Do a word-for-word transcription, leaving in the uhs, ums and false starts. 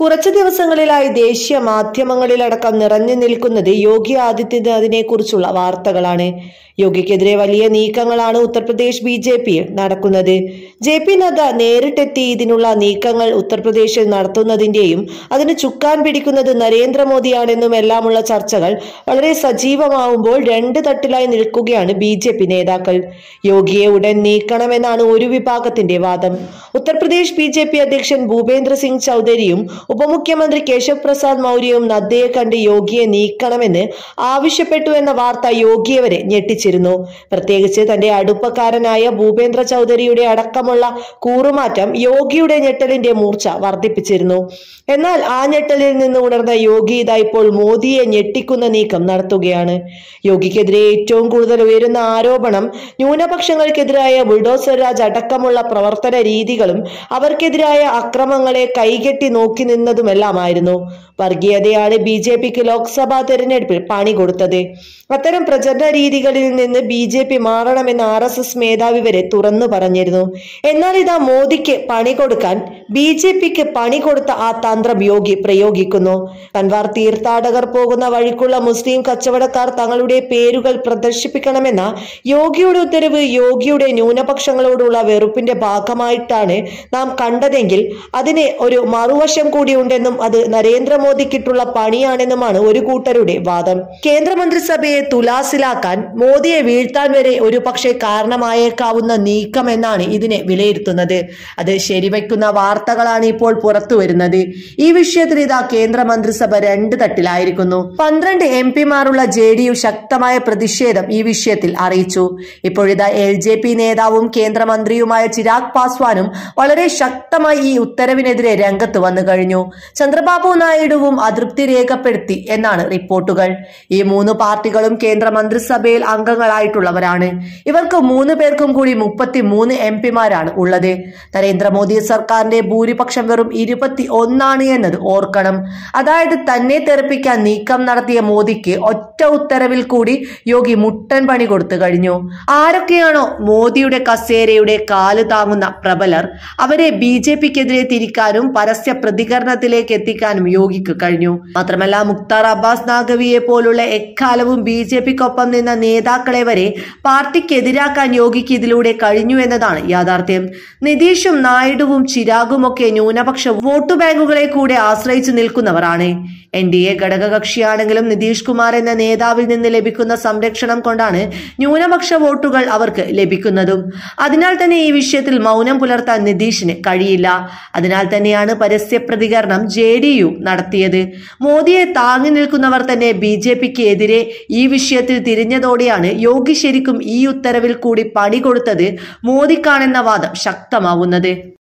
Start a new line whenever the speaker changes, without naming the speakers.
കുറച്ചു ദിവസങ്ങളിലായി ദേശീയ മാധ്യമങ്ങളിലടക്കം നിറഞ്ഞു നിൽക്കുന്നത് യോഗി ആദിത്യനാഥിനെ കുറിച്ചുള്ള വാർത്തകളാണ്. യോഗിക്കെതിരെ വലിയ നീക്കങ്ങളാണ് ഉത്തർപ്രദേശ് ബി ജെ പിയിൽ നടക്കുന്നത്. ജെ പി നദ്ദ നേരിട്ടെത്തി ഇതിനുള്ള നീക്കങ്ങൾ ഉത്തർപ്രദേശിൽ നടത്തുന്നതിന്റെയും അതിന് ചുക്കാൻ പിടിക്കുന്നത് നരേന്ദ്രമോദിയാണെന്നും എല്ലാമുള്ള ചർച്ചകൾ വളരെ സജീവമാവുമ്പോൾ രണ്ട് തട്ടിലായി നിൽക്കുകയാണ് ബി ജെ പി നേതാക്കൾ. യോഗിയെ ഉടൻ നീക്കണമെന്നാണ് ഒരു വിഭാഗത്തിന്റെ വാദം. ഉത്തർപ്രദേശ് ബി ജെ പി അധ്യക്ഷൻ ഭൂപേന്ദ്ര സിംഗ് ചൌധരിയും ഉപമുഖ്യമന്ത്രി കേശവ് പ്രസാദ് മൗര്യയും നദ്ദയെ കണ്ട് യോഗിയെ നീക്കണമെന്ന് ആവശ്യപ്പെട്ടു എന്ന വാർത്ത യോഗിയെ വരെ ഞെട്ടിച്ചിരുന്നു. പ്രത്യേകിച്ച് തന്റെ അടുപ്പക്കാരനായ ഭൂപേന്ദ്ര ചൌധരിയുടെ അടക്കമുള്ള കൂറുമാറ്റം യോഗിയുടെ ഞെട്ടലിന്റെ മൂർച്ച വർദ്ധിപ്പിച്ചിരുന്നു. എന്നാൽ ആ ഞെട്ടലിൽ നിന്ന് ഉണർന്ന യോഗി ഇതാ ഇപ്പോൾ മോദിയെ ഞെട്ടിക്കുന്ന നീക്കം നടത്തുകയാണ്. യോഗിക്കെതിരെ ഏറ്റവും കൂടുതൽ ഉയരുന്ന ആരോപണം ന്യൂനപക്ഷങ്ങൾക്കെതിരായ ബുൾഡോസർ രാജ് അടക്കമുള്ള പ്രവർത്തന രീതികളും അവർക്കെതിരായ അക്രമങ്ങളെ കൈകെട്ടി നോക്കി നിന്നതുമെല്ലാമായിരുന്നു. വർഗീയതയാണ് ബി ജെ പിക്ക് ലോക്സഭാ തെരഞ്ഞെടുപ്പിൽ പണി കൊടുത്തത്. അത്തരം പ്രചരണ രീതികളിൽ നിന്ന് ബി ജെ പി മാറണമെന്ന് ആർ എസ് എസ് മേധാവി വരെ തുറന്നു പറഞ്ഞിരുന്നു. എന്നാൽ ഇതാ മോദിക്ക് പണി കൊടുക്കാൻ ബി ജെ പിക്ക് പണി കൊടുത്ത ആ തന്ത്രം യോഗി പ്രയോഗിക്കുന്നു. കൻവാർ തീർത്ഥാടകർ പോകുന്ന വഴിക്കുള്ള മുസ്ലിം കച്ചവടക്കാർ തങ്ങളുടെ പേരുകൾ പ്രദർശിപ്പിക്കണമെന്ന യോഗിയുടെ ഉത്തരവ് യോഗിയുടെ ന്യൂനപക്ഷങ്ങളോടുള്ള വെറുപ്പിന്റെ ഭാഗമായിട്ടാണ് നാം കണ്ടതെങ്കിൽ അതിന് ഒരു മറുവശം കൂടി ഉണ്ടെന്നും അത് നരേന്ദ്രമോദിക്കിട്ടുള്ള പണിയാണെന്നുമാണ് ഒരു കൂട്ടരുടെ വാദം. കേന്ദ്രമന്ത്രിസഭയെ തുലാസിലാക്കാൻ മോദിയെ വീഴ്ത്താൻ വരെ ഒരു പക്ഷേ കാരണമായേക്കാവുന്ന നീക്കം എന്നാണ് ഇതിനെ വിലയിരുത്തുന്നത്. അത് ശരിവയ്ക്കുന്ന വാർത്തകളാണ് ഇപ്പോൾ പുറത്തു വരുന്നത്. ഈ വിഷയത്തിൽ ഇതാ കേന്ദ്രമന്ത്രിസഭ രണ്ട് തട്ടിലായിരിക്കുന്നു. പന്ത്രണ്ട് എം പിമാരുള്ള ജെ ഡി യു ശക്തമായ പ്രതിഷേധം ഈ വിഷയത്തിൽ അറിയിച്ചു. ഇപ്പോഴിതാ എൽ ജെ പി നേതാവും കേന്ദ്രമന്ത്രിയുമായ ചിരാഗ് പാസ്വാനും വളരെ ശക്തമായി ഈ ഉത്തരവിനെതിരെ രംഗത്ത് വന്നു കഴിഞ്ഞു. ചന്ദ്രബാബു നായിഡുവും അതൃപ്തി രേഖപ്പെടുത്തി എന്നാണ് റിപ്പോർട്ടുകൾ. ഈ മൂന്ന് പാർട്ടികളും കേന്ദ്ര മന്ത്രിസഭയിൽ അംഗങ്ങളായിട്ടുള്ളവരാണ്. ഇവർക്ക് മൂന്ന് പേർക്കും കൂടി മുപ്പത്തി മൂന്ന് എം പിമാരാണ് ഉള്ളത്. നരേന്ദ്രമോദി സർക്കാരിന്റെ ഭൂരിപക്ഷം വെറും ഇരുപത്തി ഒന്നാണ് എന്നത് ഓർക്കണം. അതായത് തന്നെ തെറിപ്പിക്കാൻ നീക്കം നടത്തിയ മോദിക്ക് ഒറ്റ ഉത്തരവിൽ കൂടി യോഗി മുട്ടൻ പണി കൊടുത്തു കഴിഞ്ഞു. ആരൊക്കെയാണോ മോദിയുടെ കസേരയുടെ കാല് താങ്ങുന്ന പ്രബലർ അവരെ ബി ജെ പിക്കെതിരെ തിരിക്കാനും പരസ്യ പ്രതികരണത്തിലേക്ക് എത്തിക്കാനും യോഗിക്ക് കഴിഞ്ഞു. മാത്രമല്ല മുക്താർ അബ്ബാസ് നാഗവിയെ പോലുള്ള എക്കാലവും ബി ജെ പിക്കൊപ്പം നിന്ന നേതാക്കളെ വരെ പാർട്ടിക്കെതിരാക്കാൻ യോഗിക്ക് ഇതിലൂടെ കഴിഞ്ഞു എന്നതാണ് യാഥാർത്ഥ്യം. നിതീഷും നായിഡുവും ചിരാഗും ഒക്കെ ന്യൂനപക്ഷ വോട്ടു ബാങ്കുകളെ കൂടെ ആശ്രയിച്ചു നിൽക്കുന്നവരാണ്. എൻ ഡി എ ഘടകകക്ഷിയാണെങ്കിലും നിതീഷ് കുമാർ എന്ന നേതാവിൽ നിന്ന് ലഭിക്കുന്ന സംരക്ഷണം കൊണ്ടാണ് ന്യൂനപക്ഷ വോട്ടുകൾ അവർക്ക് ലഭിക്കുന്നതും. അതിനാൽ തന്നെ ഈ വിഷയത്തിൽ മൗനം പുലർത്താൻ നിതീഷിന് കഴിയില്ല. അതിനാൽ തന്നെയാണ് പരസ്യ പ്രതികരണം ജെ ഡി യു നടത്തിയത്. മോദിയെ താങ്ങി നിൽക്കുന്നവർ തന്നെ ബി ജെ പിക്ക് എതിരെ ഈ വിഷയത്തിൽ തിരിഞ്ഞതോടെയാണ് യോഗി ശരിക്കും ഈ ഉത്തരവിൽ കൂടി പണി കൊടുത്തത് മോദിക്കാണെന്ന വാദം ശക്തമാവുന്നത്.